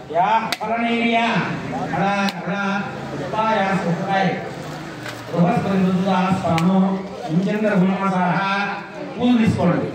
या फलनेरिया अड़ा अड़ा उपाया सुखाय बृहस्पति रुद्रा स्वामो इंचंद्र गुणमासाः पूल తీసుకోండి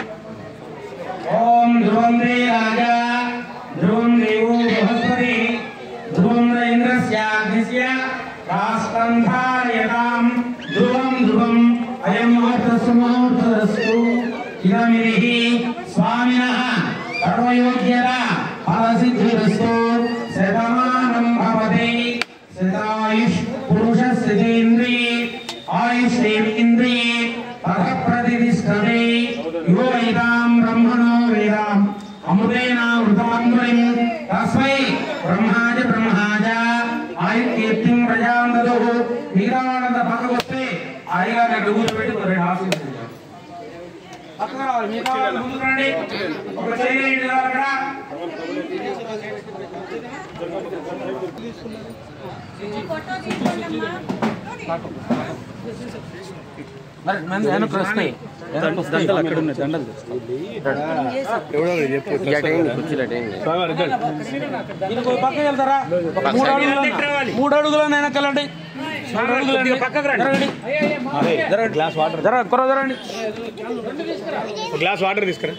ओम ध्रुवं दे राजा ध्रुवं देवो बृहस्पति ध्रुवं इंद्रस्य अग्निस्य राष्ट्रं धारयतां ध्रुवं ध्रुवं अयं मुहूर्तस्तु इदमिह स्वामिनः कर्मयोग्यता फलसिद्धिरस्तु शतमानं भवति शतायुष पुरुषस्येन्द्रिये आयुष्येन्द्रिये ततः प्रतिष्ठते यो इदां ब्रह्मणो वेदां अमृतेन वृताम्बरिं तस्मै ब्रह्माज आयुर्कीर्तिं प्रजां ददुः वीरानंद भगवते आयगा डूबुలు పెట్టి రెండు ఆశీర్వదించారు అక్కడ మిగతా ముందు రండి ఒక చేయండి అక్కడ ఫోటో తీసుకోండమ్మా మరి నేను ప్రశ్న దండలు అక్కడ ఉన్నాయి దండలు ఎవడో చెప్పు కుర్చీలు అటేండి ఇది పక్కకి వెళ్తారా మూడు అడుగులైనా వెళ్ళండి గ్లాస్ వాటర్ జరండి గ్లాస్ వాటర్ తీసుకురా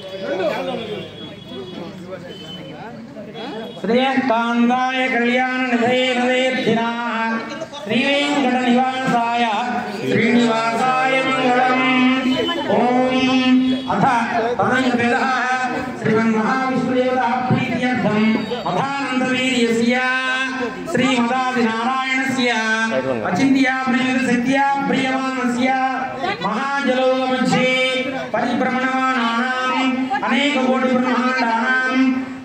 శ్రీకాంతాయ కళ్యాణ నిధయే నదేర్ధినాః శ్రీ వెంకట నివాసాయ శ్రీనివాసాయ మంగళం ఓం అథ తదంగవేదః శ్రీమన్మహావిష్ణుదేవతా ప్రీత్యర్థం అథానంద వీర్యస్య శ్రీమదాది నారాయణస్య అచింత్యా ప్రియసిద్ధ్యా ప్రియమానస్య మహాజలోగమధ్యే పరిభ్రమణమానానాం అనేక కోటి బ్రహ్మాండానాం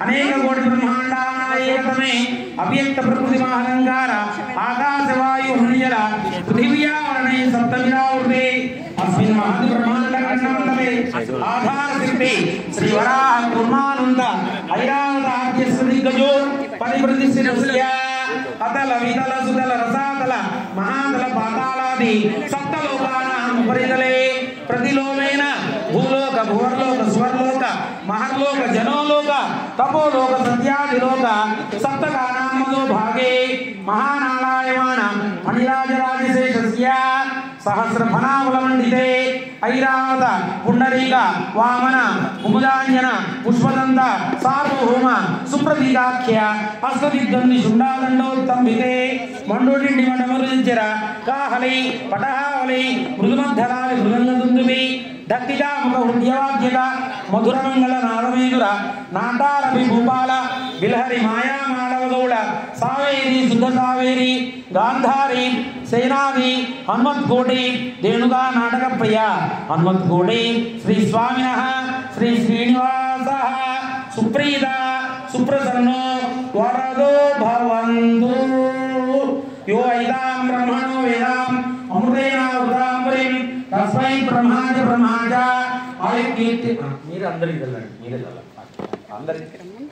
ఏకమే అవ్యక్త ప్రకృతి మహాలంకార ఆకాశవాయు హృదయల పృథివ్యావరణే సప్తమిరావృతే అస్మిన్ మహద్ బ్రహ్మాండ ఖండమండలే ఆధార శక్తి శ్రీ వరాహ కూర్మానంద ఐరావత ఆద్యస్వతి గజో పరిప్రతిష్ఠితస్య అతల వితల సుతల రసాతల మహాతల పాతాళాది సప్తలోకానాం ఉపరితలే ప్రతిలోమేన భూలోక భువర్లోక స్వర్లోక మహర్లోక జనోలోక తపోలోక సత్యాదిలోక సప్తకానాం మదో భాగే మహానారాయమాన మణిరాజరాజశేషస్య సహస్ర ఫణాకులమండితే ఐరావత పుండరీక వామన కుముదాంజన పుష్పదంత సార్వభౌమ సుప్రతీకాఖ్య హస్తదిగ్ధన్ని శుండాదండోత్తంబితే మండోడిండి మండమరుదించర కాహలి పటహావలి మృదుమద్ధరావి మృదంగదుందువి దక్తిజాముఖ హృదయవాద్యక మధురమంగళ నాదమేదుర నాటారభి భూపాల బిల్హరి మాయామాళవగౌడ సావేరి శుద్ధ సావేరి గాంధారి సేనాది హనుమత్కోటి దేనుగా నాటక ప్రియ హనుమత్కోటి శ్రీ స్వామినః శ్రీ శ్రీనివాసః సుప్రీత సుప్రసన్నో వరదో భవంతు यो इदां ब्रह्मणो वेदां अमृतेन वृताम्बरिं तस्मै ब्रह्माज आयुर्कीर्ति మీరు అందరికి వెళ్ళండి మీరే అందరికి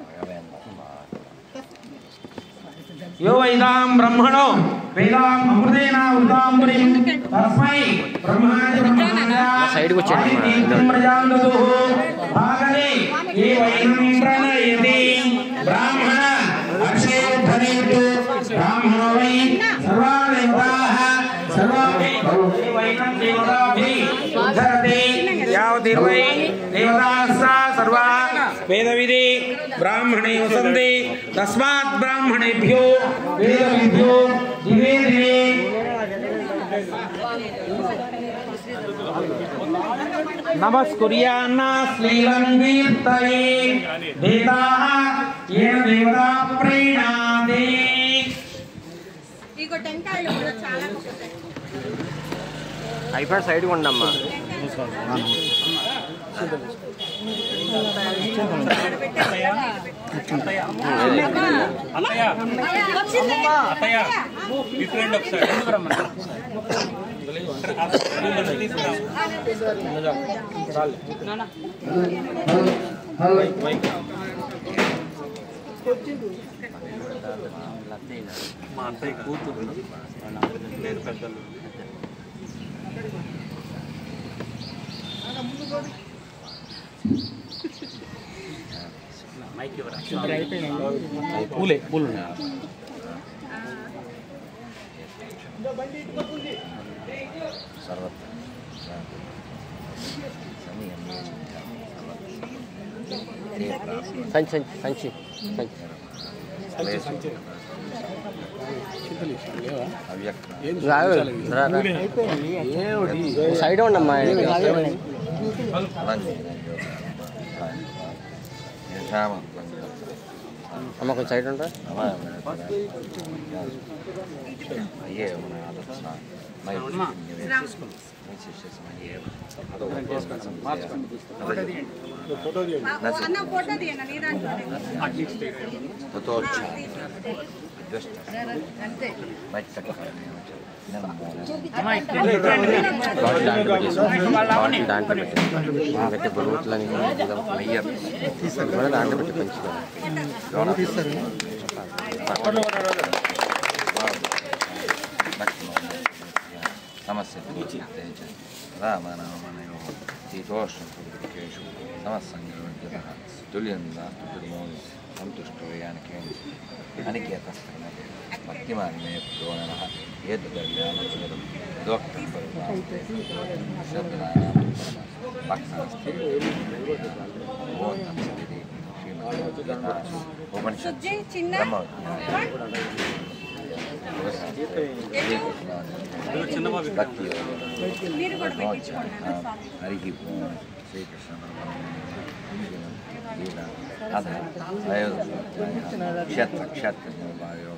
यो इदां ब्रह्मणो वेदां अमृतेन वृताम्बरिं तस्मै ब्रह्माज सैड को आयुर्कीर्तिं प्रजां ददुः भागले ये वैनं प्रणयति ब्राह्मण अक्षयोद्धरेषु ब्राह्मणो वै सर्वादेवताः सर्वैनं देवताभिः उद्धरते यावतीर्वै देवताः सर्वा वेदविधि ब्राह्मणे वसन्ति तस्मात् ब्राह्मणेभ्यो वेदविभ्यो दिवे दिवे नमस्कुर्यान्ना श्रीलङ्कीर्तये वेदाः येन देवता प्रीणाति इको టెంకాయలు కూడా చాలా బాగుంటాయి ఐఫర్ సైడ్ కొండమ్మా మా అంతయ్య కూతురు లేదు పెద్దలు పూలే పూలు సంచి సంచి సంచి సైడ్ ఉండమ్మా అమ్మ కొంచెం సైడ్ ఉంటా అన్న ఫోటో తీయన్న నీ దాంట్లోనే అంతే దాంట్లో పెట్టి బరువులని దాంట్లో పెట్టి పెంచుతారు సమస్య రామనామనయో శీతోష్ణేషు సమస్సంగ తుల్యం నాస్తుర్మోని సంతుష్టో యానికే అనికేతస్థైన భక్తిమాన్ మే ప్రోణన ఏతద్వ్యామచరం దోక్తం శబ్దనానాం భక్తాస్తి ఓతం స్థితి శ్రీమద్భగవద్గీతాసు ఉపనిషత్ బ్రహ్మ భక్తి హరి శ్రీకృష్ణ క్షేత్ర క్షేత్ర యోగ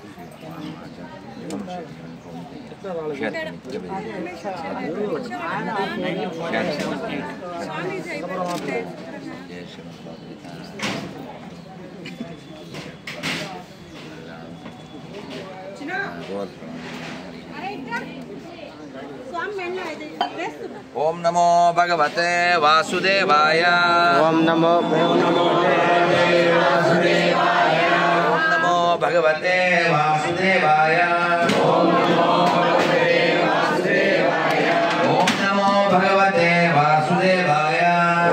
ఓం నమో భగవతే వాసుదేవాయ ఓం నమో భగవతే వాసుదేవాయ ఓం నమో భగవతే వాసుదేవాయ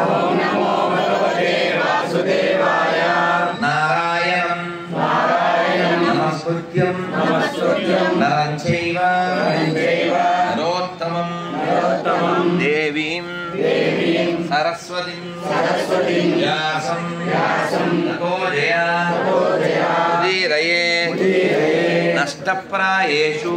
నారాయణం నమస్కృత్యం నరం చైవ నరోత్తమం దేవీం సరస్వతిం వ్యాసం తతో జయముదీరయే నష్టప్రాయేషు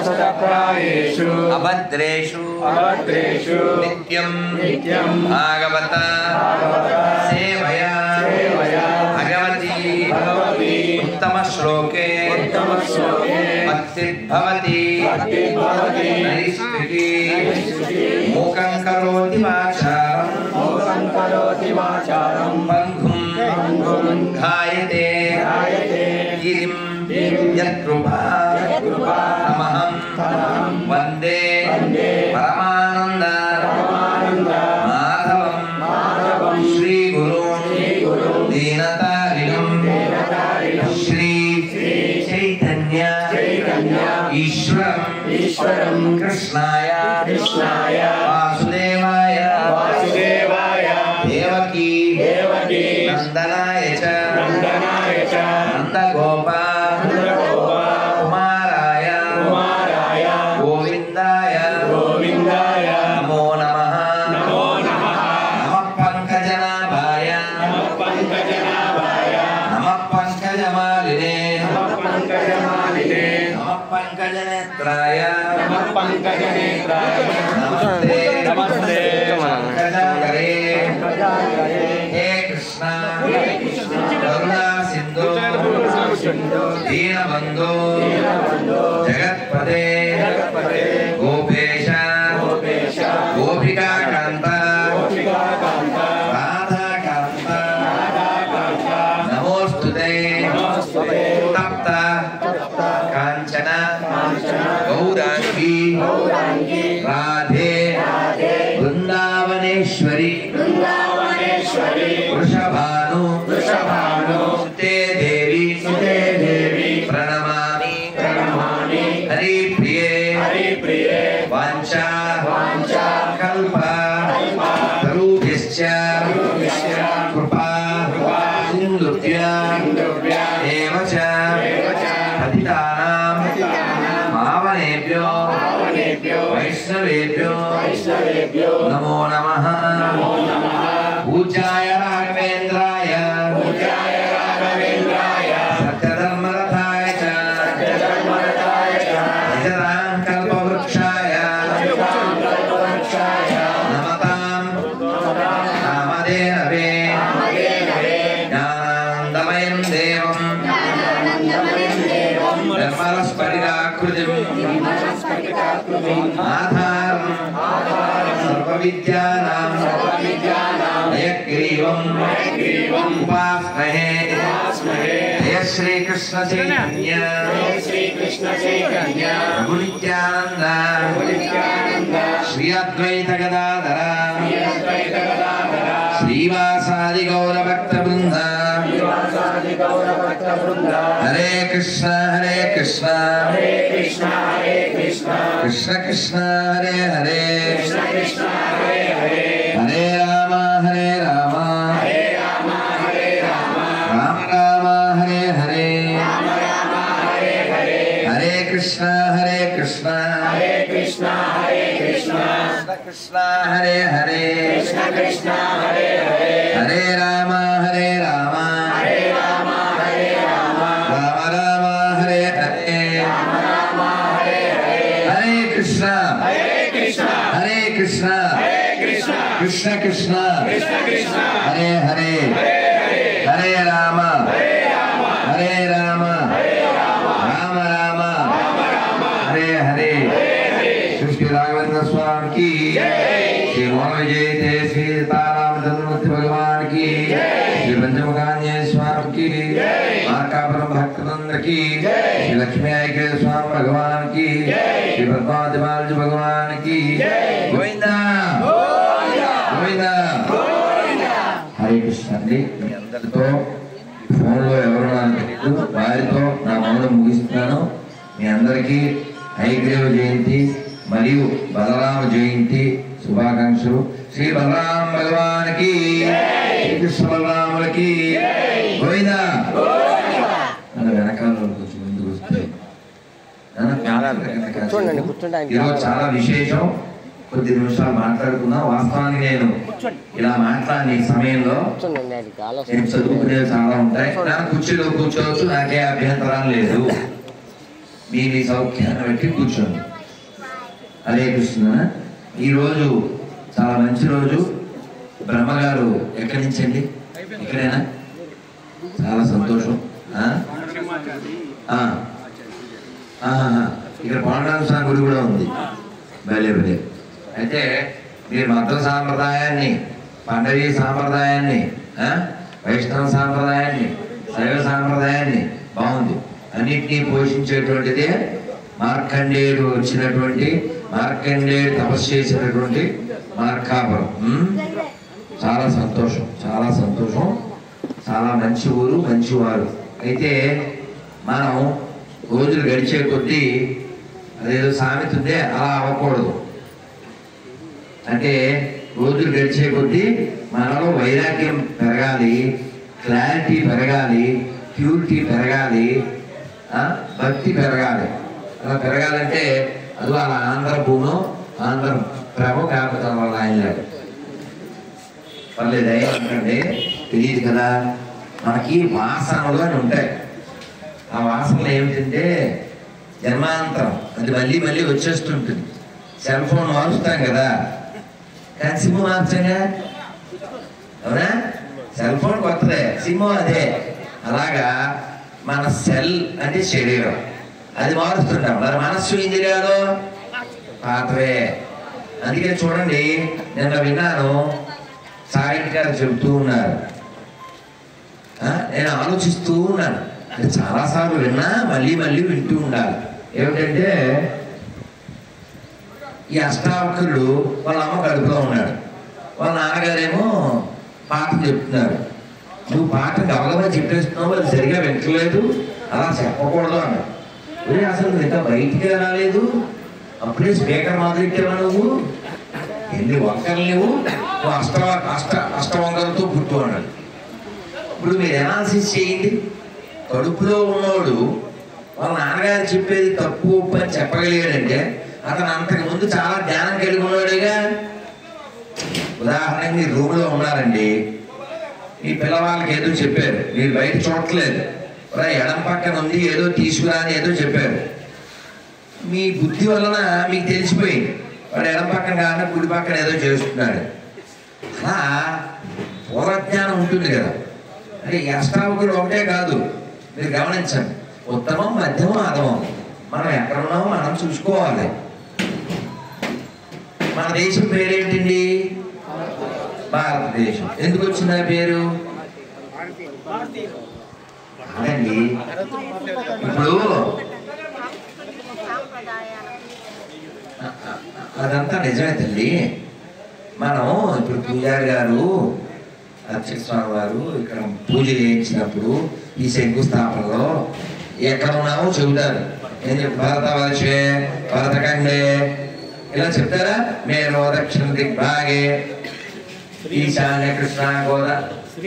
అభద్రేషు నిత్యం భాగవత సేవయా భగవతి ఉత్తమ శ్లోకే భక్తిర్భవతి నైష్ఠికీ మూకం కరోతి వాచారం బంధుం ఘాయతే గిరిం యత్కృపామహం వందే పరమానంద మాధవం శ్రీగురు దీనతారిణం శ్రీ చైతన్య ఈశ్వరం కృష్ణాయ వాసుదేవాయ దేవకీ నందనాయ చ నందగోపాయ కుమారాయ గోవిందాయ నమో నమః నమః పంకజనాభాయ నమః పంకజమాలినే నమః పంకజనేత్రాయ నమస్తే పంకజాకరే హే కృష్ణ కరుణా సింధు దీనబంధు జగత్పదే గోపేశ గోపికాకాంత రాధాకాంత నమోస్తుతే తప్త కాంచన గౌరాంగి రాధే బృందావనేశ్వరి వృషభాను సుతే దేవి ప్రణమామి హరి ప్రియే एव च पतितानां पावनेभ्यो वैष्णवेभ्यो नमो नमः पूज्याय राघवेन्द्राय सत्यधर्मरथाय च निजरां कल्पवृक्षाय नमतां नामधेनवे ज्ञानानन्दमयं देवं निर्मलस्फटिकाकृतिम् आधारं सर्वविद्यानां हयग्रीवम् उपास्महे जय श्री कृष्ण चैतन्य प्रभु नित्यानंद श्री अद्वैत गदाधर श्रीवासादि गौर भक्त वृंद हरे कृष्ण कृष्ण कृष्ण हरे हरे हरे राम राम राम हरे हरे हरे कृष्ण कृष्ण कृष्ण हरे हरे हरे राम राम राम हरे हरे हरे कृष्ण कृष्ण कृष्ण हरे हरे हरे राम राम राम हरे हरे। श्री राघवेंद्र स्वामी की, श्री मोहन विजय श्री सीतारामचंद्रमूर्ति भगवान की, श्री पंचमुखान्य स्वामी की, मार्कापुरम भक्तवृंद की, श्री लक्ष्मी आयके स्वामी भगवान की, श्री पद्मावती बालाजी भगवान की। गोविंदा गोविंदा। हरे कृष्ण अंडी మీ అందరితో ఫోన్లో ఎవరు నాకు తెలియదు, వారితో నా మౌనం ముగిస్తున్నాను। మీ అందరికీ హయగ్రీవ జయంతి మరియు బలరామ జయంతి శుభాకాంక్షలు। శ్రీ బలరామ భగవాన్ కి, శ్రీ కృష్ణ బలరాములకి గోవిందా। మన వెనకాల కొంచెం ముందుకు వస్తే ఈరోజు చాలా విశేషం, కొద్ది నిమిషాలు మాట్లాడుకుందాం। వాస్తవానికి నేను ఇలా మాట్లాడే సమయంలో నేను చదువుకునేవి చాలా ఉంటాయి, నా కుర్చీలో కూర్చోవచ్చు, నాకే అభ్యంతరం లేదు, మీ సౌఖ్యాన్ని బట్టి కూర్చోండి। హరే కృష్ణ। ఈరోజు చాలా మంచి రోజు। బ్రహ్మగారు ఎక్కడి నుంచి అండి? ఇక్కడేనా? చాలా సంతోషం। ఇక్కడ పాండురంగ స్వామి గుడి కూడా ఉంది, భలే భలే। అయితే మీరు మద్ర సాంప్రదాయాన్ని, పండవీ సాంప్రదాయాన్ని, వైష్ణవ సాంప్రదాయాన్ని, శైవ సాంప్రదాయాన్ని బాగుంది, అన్నిటినీ పోషించేటువంటిదే మార్కండేయుడు వచ్చినటువంటి, మార్కండేయుడు తపస్సు చేసినటువంటి మార్కాపురం। చాలా సంతోషం, చాలా సంతోషం, చాలా మంచి ఊరు, మంచివారు। అయితే మనం రోజులు గడిచే కొద్దీ అదేదో సామెత ఉందే, అలా అవ్వకూడదు। అంటే రోజులు గడిచే కొద్దీ మనలో వైరాగ్యం పెరగాలి, క్లారిటీ పెరగాలి, ప్యూరిటీ పెరగాలి, భక్తి పెరగాలి। అలా పెరగాలంటే అది అలా ఆంధ్ర భూమో ఆంధ్ర ప్రభు కాకపోతే వాళ్ళ ఆయన లేదు, పర్లేదు అయ్యండి, తెలియదు కదా। మనకి వాసనలు అని ఉంటాయి, ఆ వాసనలు ఏమిటంటే జన్మాంతరం, అది మళ్ళీ మళ్ళీ వచ్చేస్తుంటుంది। సెల్ ఫోన్ మారుస్తాం కదా, కానీ సిమ్ మార్చంగా, అవునా? సెల్ ఫోన్ కొత్తదే, సిమ్ అదే। అలాగా మన సెల్ అంటే శరీరం, అది మారుస్తుంటాం, మరి మనస్సు ఇంద్రియాలు పాతవే। అందుకే చూడండి, నిన్న విన్నాను, సాయి గారు చెబుతూ ఉన్నారు, నేను ఆలోచిస్తూ ఉన్నాను, అంటే చాలాసార్లు విన్నా మళ్ళీ మళ్ళీ వింటూ ఉండాలి। ఏమిటంటే ఈ అష్టావక్రుడు వాళ్ళ అమ్మ కడుపులో ఉన్నాడు, వాళ్ళ నాన్నగారేమో పాఠం చెప్తున్నారు, నువ్వు పాఠం గబగబా చెప్పేస్తున్నావు, అది సరిగా వింటలేదు, అలా చెప్పకూడదు అన్నాడు। అసలు ఇంకా బయటికి రాలేదు, అప్పుడే స్పీకర్ మొదలెట్టావా నువ్వు, ఎన్ని వంకలు నువ్వు అష్టవంకలతో పుట్టు అన్నాడు। ఇప్పుడు మీరు ఎనాలిసిస్ చేయండి, కడుపులో ఉన్నవాడు వాళ్ళ నాన్నగారు చెప్పేది తప్పు ఒప్పు అని చెప్పగలిగాడంటే అతను అంతకు ముందు చాలా జ్ఞానం కలిగి ఉన్నాడుగా. ఉదాహరణకి మీరు రూమ్లో ఉన్నారండి, మీ పిల్లవాళ్ళకి ఏదో చెప్పారు, మీరు బయట చూడట్లేదు, ఎడం పక్కన ఉంది ఏదో తీసుకురా అని ఏదో చెప్పారు. మీ బుద్ధి వలన మీకు తెలిసిపోయింది వాడు ఎడం పక్కన కాకుండా కుడి పక్కన ఏదో చేస్తున్నాడు. అలా పూర్వజ్ఞానం ఉంటుంది కదా. అంటే అష్టావకులు ఒకటే కాదు, మీరు గమనించండి, ఉత్తమం మధ్యమం అధమం. మనం ఎక్కడ ఉన్నామో మనం చూసుకోవాలి. మన దేశం పేరేంటండి? భారతదేశం. ఎందుకు వచ్చింది ఆ పేరు? అదండి ఇప్పుడు అదంతా నిజమే తల్లి. మనం ఇప్పుడు పూజారి గారు, అర్చక స్వామి వారు ఇక్కడ పూజ చేయించినప్పుడు ఈ శంకుస్థాపనలో ఎక్కడ ఉన్నామో చెబుతారు. ఏం చెప్పి భరతవర్షే భరతఖండే ఇలా చెప్తారా? మీరు దక్షిణ దిగ్భాగే ఈశాన్య కృష్ణ గోదా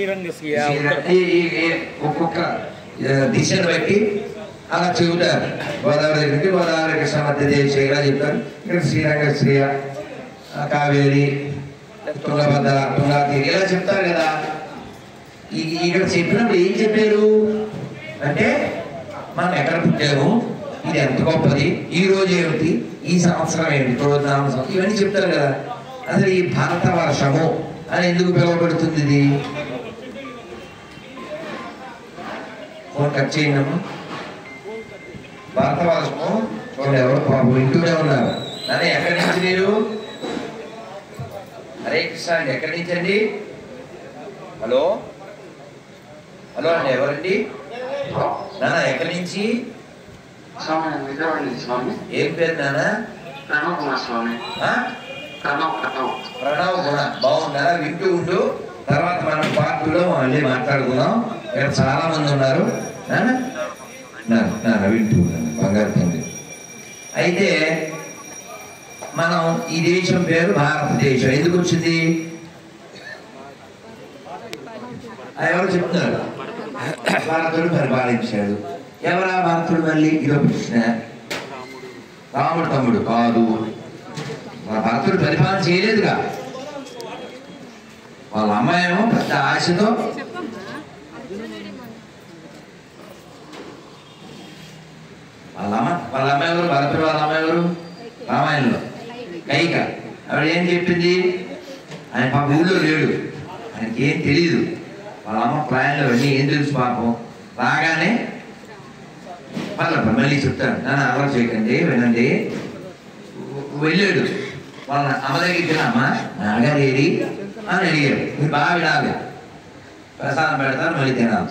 ఒక్కొక్క దిశను బట్టి అలా చెబుతారు. గోదావరి దగ్గరికి గోదావరి కృష్ణ మధ్య దేశ ఇలా చెప్తారు. ఇక్కడ శ్రీరంగ శ్రీయ కావేరి తుంగభద్ర తుంగాతీరి ఇలా చెప్తారు కదా. ఇక్కడ చెప్పినప్పుడు ఏం చెప్పారు అంటే మనం ఎక్కడ పుట్టాము, ఇది ఎంత గొప్పది, ఈ రోజు ఏమిటి, ఈ సంవత్సరం ఏమిటి, ప్రోత్సాహం, ఇవన్నీ చెప్తారు కదా. అసలు ఈ భారత వర్షము అని ఎందుకు పిలువబడుతుంది? ఇది ఫోన్ కట్ చేయండి. భారత వర్షము చూడండి, ఎవరు పాపం వింటూనే ఉన్నారు. నాన్న ఎక్కడి నుంచి మీరు? హరే కృష్ణ అండి, ఎక్కడి నుంచి అండి? హలో హలో అండి, ఎవరండి? నాన్న ఎక్కడి నుంచి? ఏం పేరు నాన్న? ప్రణవ్ గుణ. బాగున్నారా? వింటూ ఉండు, తర్వాత మనం పార్టీలో మళ్ళీ మాట్లాడుకుందాం. ఇక్కడ చాలా మంది ఉన్నారు. నాన్న వింటూ ఉన్నాను, బంగారు తండ్రి. అయితే మనం ఈ దేశం పేరు భారతదేశం ఎందుకు వచ్చింది? ఎవరు చెప్తున్నారు? భారతుడు పరిపాలించాడు. ఎవరా భరతుడు? మళ్ళీ ఇదో ప్రశ్న. రాముడు తమ్ముడు కాదు. భరతుడు పరిపాలన చేయలేదుగా. వాళ్ళ అమ్మాయేమో పెద్ద ఆశతో వాళ్ళ అమ్మ ఎవరు? భరతుడు వాళ్ళ అమ్మ ఎవరు? రామాయణంలో కైక. ఆవిడ ఏం చెప్పింది? ఆయన పాప ఊళ్ళో లేడు, ఆయనకి ఏం తెలియదు. వాళ్ళ అమ్మ ప్లాన్లో వెళ్ళి ఏం తెలుసు పాపం. రాగానే మళ్ళీ చెప్తాను, నాన్న అలవాటు చేయకండి, వినండి. వెళ్ళాడు వాళ్ళ అమ్మ దగ్గరికి. అమ్మ నాన్నగారు ఏరి అని అడిగాడు. మీరు బాగా వినాలి, ప్రసాదం పెడతారు, మళ్ళీ తినాలి.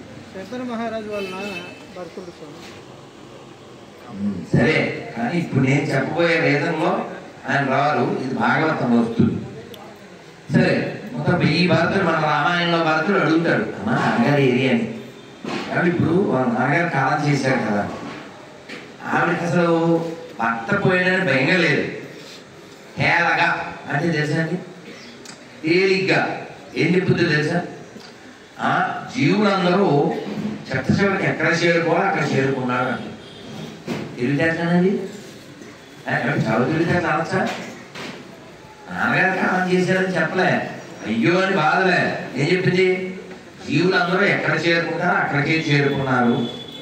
సరే, కానీ ఇప్పుడు నేను చెప్పబోయే రీజన్లో ఆయన రారు, ఇది భాగవతం వస్తుంది. సరే, మొత్తం ఈ భరతుడు మన రామాయణంలో భరతుడు అడుగుతాడు, అమ్మ నాన్నగారు ఏరి అని. కాబట్టి ఇప్పుడు వాళ్ళ నాన్నగారు కాలం చేశారు కదా, ఆవిడకి అసలు భర్త పోయినని భయంగా లేదు. హేళగా అంటే తెలుసా అండి, తేలిగ్గా ఏం చెప్తుందో తెలుసా? జీవులందరూ చెత్త చివరికి ఎక్కడ చేరుకోవాలో అక్కడ చేరుకున్నాడు అంటే తెలివితేటది. చాలా తెలివితేట అనొచ్చా? నాన్నగారు కాలం చేశారని చెప్పలే, అయ్యో అని బాధలే. ఏం చెప్పింది? జీవులందరూ ఎక్కడ చేరుకుంటారో అక్కడికే చేరుకున్నారు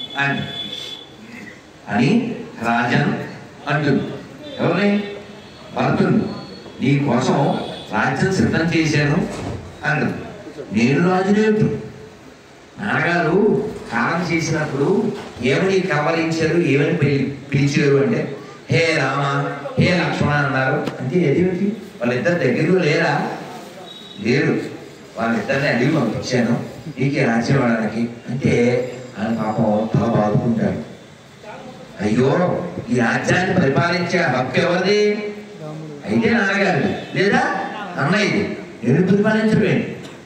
అని రాజన్ అంటుంది. ఎవరిని? భరతుడు. నీ కోసం రాజ్యం సిద్ధం చేశాను అంటుంది. నేను రాజునేంటు. నాన్నగారు కాలం చేసినప్పుడు ఏమని కవరించారు, ఏమని పిలిచారు అంటే హే రామ, హే లక్ష్మణ అన్నారు. అంటే ఏదేమిటి? వాళ్ళిద్దరు దగ్గరలో లేరా? లేరు. వాళ్ళిద్దరిని అడిగి పంపించాను నీకే రాజ్యం వాడడానికి అంటే ఆయన పాపం తల బాదుకుంటాడు. అయ్యో, ఈ రాజ్యాన్ని పరిపాలించే హక్కు ఎవరిది? అయితే నాన్నగారు లేదా అన్నయ్యది. నేను పరిపాలించడమే,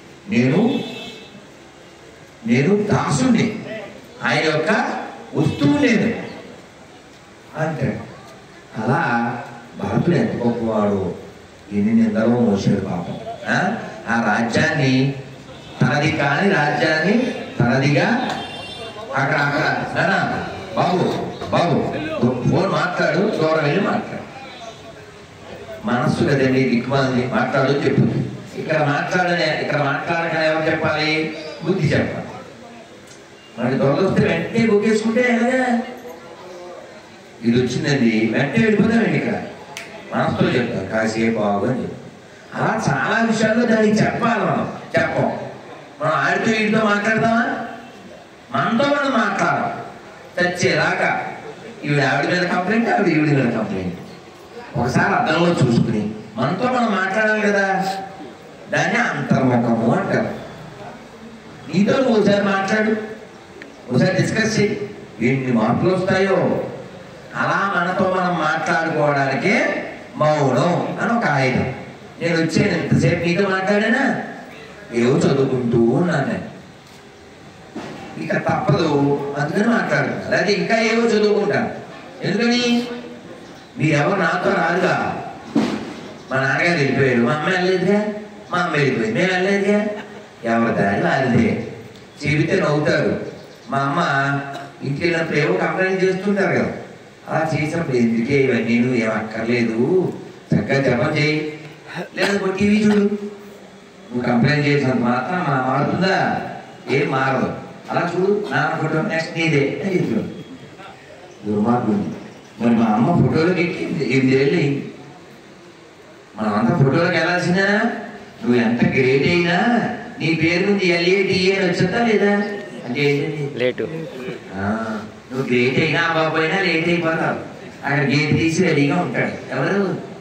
నేను దాసుని, ఆయన యొక్క వస్తువు నేను అంటాడు. అలా భరతుడు ఎంత గొప్పవాడు, ఎన్ని నిందలో మోసాడు పాపం. ఆ రాజ్యాన్ని తనది కాని రాజ్యాన్ని తనదిగా అక్కడ బాబు బాబు ఫోన్ మాట్లాడు, దూరం వెళ్ళి మాట్లాడు. మనస్సు కదండి దిక్కుమాలి, మాట్లాడు చెప్పు. ఇక్కడ మాట్లాడకనే ఎవరు చెప్పాలి? బుద్ధి చెప్పాలి. మనకి దొరద వస్తే వెంటనే బొక్కేసుకుంటే ఎలాగా? ఇది వచ్చిందండి వెంటనే వెళ్ళిపోతామండి. ఇక్కడ మనసుతో చెప్తారు కాసేపు బాగు అని చెప్తారు. అలా చాలా విషయాల్లో దానికి చెప్పాలి. చెప్పం. మనం ఆడితో వీడితో మాట్లాడతామా? మనతో మనం మాట్లాడాలి చచ్చేలాగా. ఈవిడ ఆవిడ మీద కంప్లైంట్, ఆవిడ ఈవిడ మీద కంప్లైంట్. ఒకసారి అర్థంలో చూసుకుని మనతో మనం మాట్లాడాలి కదా. దాన్ని అంతర్ముఖము అంటారు. నీతో నువ్వు ఒకసారి మాట్లాడు, ఒకసారి డిస్కస్ చేయి, ఎన్ని మార్పులు వస్తాయో. అలా మనతో మనం మాట్లాడుకోవడానికే మౌనం అని ఒక ఆయుధం. నేను వచ్చాను ఎంతసేపు నీతో మాట్లాడానా? ఏవో చదువుకుంటూ ఉన్నాను. ఇక తప్పదు, అందుకని మాట్లాడుతున్నారు. అదే ఇంకా ఏవో చదువుకుంటాను. ఎందుకని? మీరెవరు నాతో రాదుగా. మా నాన్నగారు వెళ్ళిపోయారు, మా అమ్మ వెళ్ళలేదుగా, మా అమ్మ వెళ్ళిపోయింది, మేము వెళ్ళలేదుగా. ఎవరి దారి వాళ్ళదే. చెబితే నవ్వుతారు. మా అమ్మ ఇంటికి వెళ్ళినప్పుడు ఏవో కంప్లైంట్ చేస్తుంటారు కదా. అలా చేసినప్పుడు ఎందుకే ఇవన్నీ, నువ్వు ఏమక్కర్లేదు, చక్కగా జపం చేయి, లేదా టీవీ చూడు. నువ్వు కంప్లైంట్ చేసినంత మాత్రం మా మారుతుందా? ఏం మారదు. అలా చూడు, నాన్న ఫోటో నెక్స్ట్ నీదే అని చెప్పాడు. దుర్మార్గుడు. మరి మా అమ్మ ఫోటోలోకి ఎక్కింది 8 ఏళ్ళు. మనమంతా ఫోటోలోకి వెళ్ళాల్సిందా? నువ్వు ఎంత గ్రేట్ అయినా నీ పేరు నుంచి LADA అని వచ్చేస్తా లేదా? అంటే లేటు. నువ్వు గ్రేట్ అయినా బాబు అయినా లేట్ అయిపోతావు. అక్కడ గేట్ తీసి రెడీగా ఉంటాడు ఎవరు?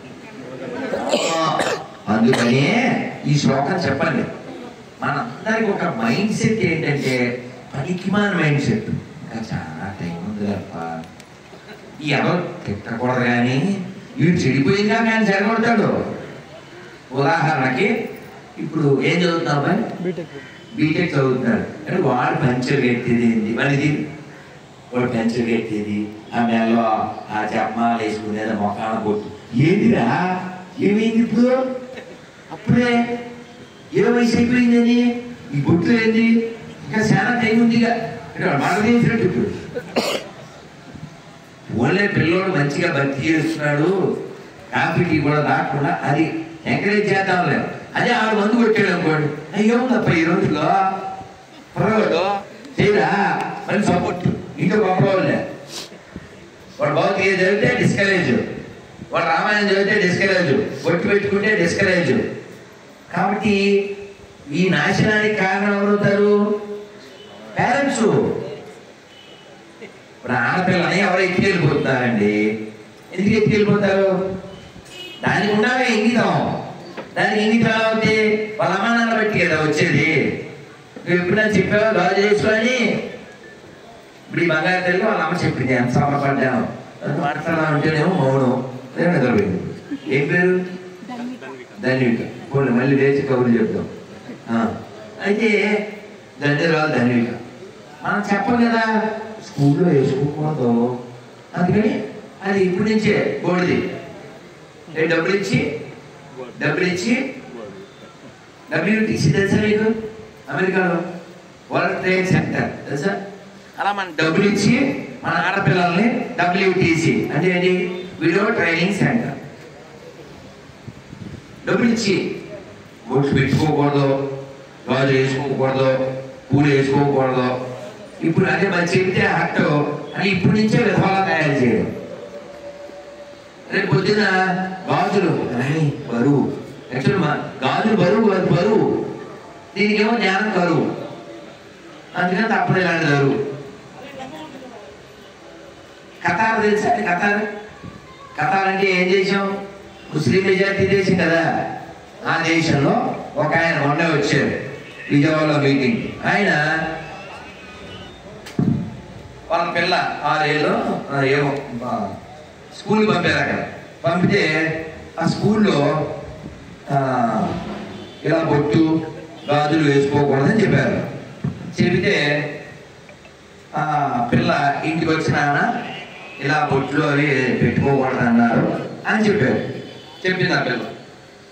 అందుకనే ఈ శ్లోకం చెప్పండి. మనందరికి ఒక మైండ్ సెట్ ఏంటంటే పనికిమాన మైండ్ సెట్. ఇంకా చాలా టైం ఉంది తప్ప ఈ ఎవరు తిట్టకూడదు. కానీ వీడు చెడిపోయిందా కానీ చెడగొడతాడు. ఉదాహరణకి ఇప్పుడు ఏం చదువుతున్నావు బాయ్? బీటెక్ చదువుతున్నాడు. అంటే వాడు పంచర్ కట్టేది ఏంది? మనది వాడు పంచర్ కట్టేది, ఆ మెల్లో ఆ చెప్పమాలు వేసుకునేది, మొఖాన కొట్టు. ఏంటిరా ఏమైంది ఇప్పుడు? అప్పుడే ఏ వయసు అయిపోయిందని ఈ బొట్లు ఏంది? ఇంకా చాలా టైం ఉందిగా అంటే మాట చేసినట్టు. ఇప్పుడు ఓన్లే పిల్లోడు మంచిగా భక్తి చేస్తున్నాడు, కాఫీ టీ కూడా దాక్కుండా అది ఎంకరేజ్ చేద్దాం లేదు. అదే 6 మంది కొట్టాడు అనుకోండి, అయ్యో తప్ప ఈ రోజులో పొరగడు చేయరా మళ్ళీ సపోర్ట్. ఇంట్లో గొప్పవాళ్ళే. వాడు భౌతిక చదివితే డిస్కరేజ్, వాడు రామాయణం చదివితే డిస్కరేజ్, కొట్టు పెట్టుకుంటే డిస్కరేజ్. కాబట్టి ఈ నాశనానికి కారణం ఎవరవుతారు? పేరెంట్స్. ఇప్పుడు ఆడపిల్లని ఎవరు ఎత్తుకెళ్ళిపోతున్నారండి? ఎందుకు ఎత్తుకెళ్ళిపోతారు? దానికి ఉండాలి ఇంగితం. దానికి ఇంగితం ఎలా అవుతే వాళ్ళ అమ్మ నాన్న బట్టి కదా వచ్చేది. నువ్వు ఎప్పుడైనా చెప్పావా గాజు చేసుకొని? ఇప్పుడు ఈ బంగారు తల్లి వాళ్ళ అమ్మ చెప్పింది, ఎంత సమపడ్డాను మాట్లాడా ఉంటేనేమో మౌనం లేదా నిద్రపోయింది. ఏం పేరు? ధన్విక. పోనీ మళ్ళీ లేచి కబుర్లు చెప్తాం. అయితే ధన్యరాలు ధన్విక. మనం చెప్పం కదా స్కూల్లో వేసుకోకూడదు. అందుకని అది ఇప్పటి నుంచే గోడిది. డబ్బులు ఇచ్చి WTC తెలుసా మీకు? అమెరికాలో వరల్డ్ ట్రేడ్ సెంటర్ తెలుసా? అలా మన డబ్బులు ఇచ్చి మన ఆడపిల్లల్ని WTC అంటే ఏంటి? Video training centre. డబ్బులు ఇచ్చి బొట్లు పెట్టుకోకూడదు, గాజు వేసుకోకూడదు, పూలు వేసుకోకూడదు. ఇప్పుడు అదే మరి చెప్తే హట్టు అని ఇప్పటి నుంచే విధాలా తయారు చేయడం. రేపు పొద్దున గాజులు బరువు. యాక్చువల్ గాజులు బరువు, దీనికేమో జ్ఞానం కరువు. అందుకని తప్పదు ఇలాంటి బరువు. ఖతార్ తెలుసా? ఖతార్ అంటే ఏం దేశం? ముస్లిం మెజారిటీ దేశం కదా. ఆ దేశంలో ఒక ఆయన మొన్న వచ్చారు విజయవాడలో మీటింగ్. ఆయన వాళ్ళ పిల్ల 6 ఏళ్ళు ఏమో స్కూల్కి పంపారు. అక్కడ పంపితే ఆ స్కూల్లో ఇలా బొట్టు గాజులు వేసుకోకూడదని చెప్పారు. చెబితే ఆ పిల్ల ఇంటికి వచ్చిన ఇలా బొట్లు అవి పెట్టుకోకూడదు అన్నారు అని చెప్పారు. చెప్పింది ఆ పిల్ల.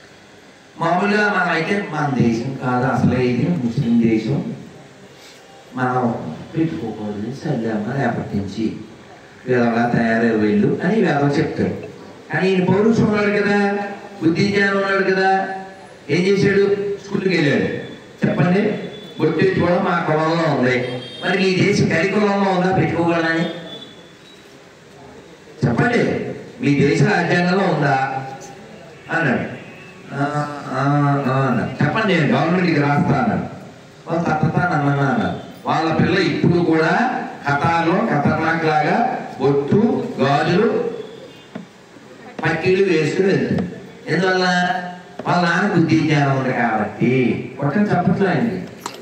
మామూలుగా మనమైతే మన దేశం కాదు అసలే, ఇది ముస్లిం దేశం, మనం పెట్టుకోకూడదు, సర్లేమ్మా రేపటి నుంచి వేదవలా తయారయ్యే వీళ్ళు అని వేదవ చెప్తాడు. కానీ ఈయన పౌరుషం ఉన్నాడు కదా, బుద్ధి జ్ఞానం ఉన్నాడు కదా, ఏం చేశాడు? స్కూల్కి వెళ్ళాడు. చెప్పండి, బొట్టు పెట్టుకోవడం మా కులంలో ఉంది, మరి మీ దేశ కరికులంలో ఉందా పెట్టుకోగలనని? చెప్పండి, మీ దేశ రాజ్యాంగంలో ఉందా అన్నాడు. అన్నాడు. చెప్పండి, నేను గవర్నమెంట్కి రాస్తా అన్నాడు. వాళ్ళు తట్టతానన్నా అన్నారు. వాళ్ళ పిల్ల ఇప్పుడు కూడా ఖతార్లో ఖతర్నాక్ లాగా బొట్టు గాజులు పక్కీలు వేసుకుని వెళ్తాడు. ఎందువల్ల? వాళ్ళ నాన్న బుద్ధి జ్ఞానం ఉంది కాబట్టి. కొట్టని చెప్పట్లే అండి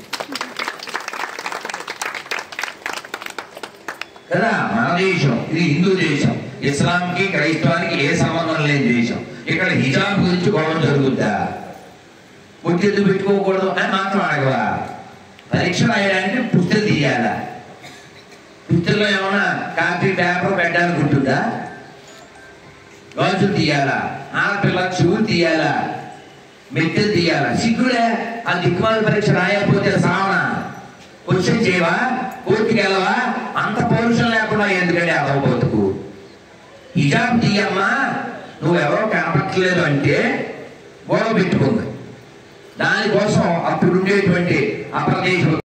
కదా. మన దేశం ఇది హిందూ దేశం, ఇస్లాంకి క్రైస్తవానికి ఏ సంబంధం లేని దేశం. ఇక్కడ హిజాబ్ గురించి గొడవ జరుగుద్దా? బొట్టు ఎందుకు పెట్టుకోకూడదు అని మాత్రం అడగవా? పరీక్ష రాయడానికి పుస్తకం తీయాలా? పుస్తకంలో ఏమన్నా కాపీ పేపర్ పెట్టడానికి ఉంటుందా? గాజులు తీయాలా? ఆడపిల్ల చెవులు తీయాలా? మెట్టెలు తీయాలా? సిగ్గులే. ఆ దిక్కుమాల పరీక్ష రాయకపోతే సావనా? క్వశ్చన్ చేయవా? కోర్టుకి వెళ్ళవా? అంత పౌరుషం లేకుండా ఎందుకంటే అవ్వబోతుకు హిజాబ్ తీయమ్మా, నువ్వెవరో కనపట్టలేదు అంటే గొడవ పెట్టుకుంది. దానికోసం అప్పుడు ఉండేటువంటి అప్రదేశ్